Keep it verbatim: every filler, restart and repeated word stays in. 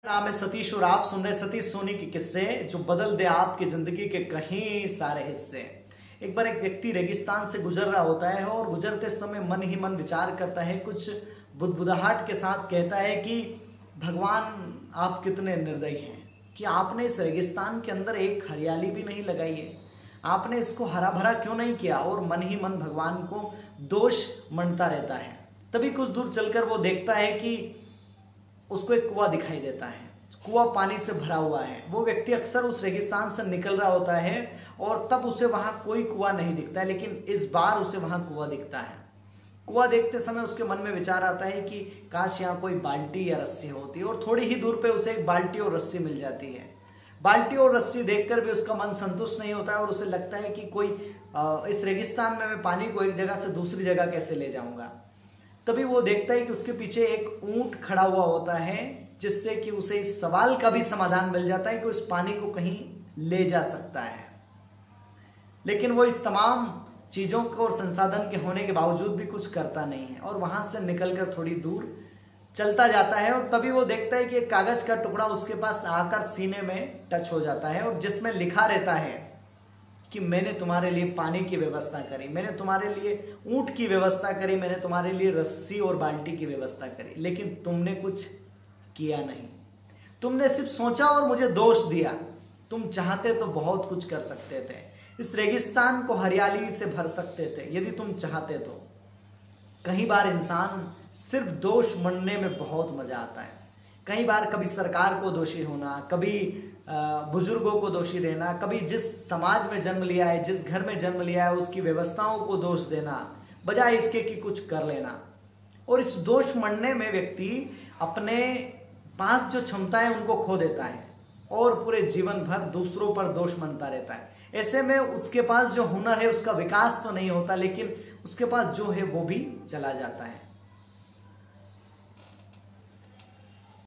नाम है सतीश और आप सुन रहे सतीश सोनी के किस्से जो बदल दे आपकी जिंदगी के कहीं सारे हिस्से। एक बार एक व्यक्ति रेगिस्तान से गुजर रहा होता है और गुजरते समय मन ही मन विचार करता है, कुछ बुदबुदाहट के साथ कहता है कि भगवान आप कितने निर्दयी हैं कि आपने इस रेगिस्तान के अंदर एक हरियाली भी नहीं लगाई है, आपने इसको हरा भरा क्यों नहीं किया। और मन ही मन भगवान को दोष मनता रहता है। तभी कुछ दूर चलकर वो देखता है कि उसको एक कुआं दिखाई देता है। कुआं पानी से भरा हुआ है। वो व्यक्ति अक्सर उस रेगिस्तान से निकल रहा होता है और तब उसे वहां कोई कुआं नहीं दिखता है, लेकिन इस बार उसे वहां कुआं दिखता है। कुआं देखते समय उसके मन में विचार आता है कि काश यहाँ कोई बाल्टी या रस्सी होती, और थोड़ी ही दूर पे उसे एक बाल्टी और रस्सी मिल जाती है। बाल्टी और रस्सी देखकर भी उसका मन संतुष्ट नहीं होता है और उसे लगता है कि कोई इस रेगिस्तान में मैं पानी को एक जगह से दूसरी जगह कैसे ले जाऊंगा। तभी वो देखता है कि उसके पीछे एक ऊंट खड़ा हुआ होता है, जिससे कि उसे इस सवाल का भी समाधान मिल जाता है कि उस पानी को कहीं ले जा सकता है। लेकिन वो इस तमाम चीजों को और संसाधन के होने के बावजूद भी कुछ करता नहीं है और वहां से निकलकर थोड़ी दूर चलता जाता है। और तभी वो देखता है कि एक कागज का टुकड़ा उसके पास आकर सीने में टच हो जाता है और जिसमें लिखा रहता है कि मैंने तुम्हारे लिए पानी की व्यवस्था करी, मैंने तुम्हारे लिए ऊंट की व्यवस्था करी, मैंने तुम्हारे लिए रस्सी और बाल्टी की व्यवस्था करी, लेकिन तुमने कुछ किया नहीं। तुमने सिर्फ सोचा और मुझे दोष दिया। तुम चाहते तो बहुत कुछ कर सकते थे, इस रेगिस्तान को हरियाली से भर सकते थे यदि तुम चाहते तो। कई बार इंसान सिर्फ दोष मनने में बहुत मजा आता है। कई बार कभी सरकार को दोषी होना, कभी बुजुर्गों को दोषी रहना, कभी जिस समाज में जन्म लिया है, जिस घर में जन्म लिया है उसकी व्यवस्थाओं को दोष देना, बजाय इसके कि कुछ कर लेना। और इस दोष मनने में व्यक्ति अपने पास जो क्षमता है उनको खो देता है और पूरे जीवन भर दूसरों पर दोष मनता रहता है। ऐसे में उसके पास जो हुनर है उसका विकास तो नहीं होता, लेकिन उसके पास जो है वो भी चला जाता है।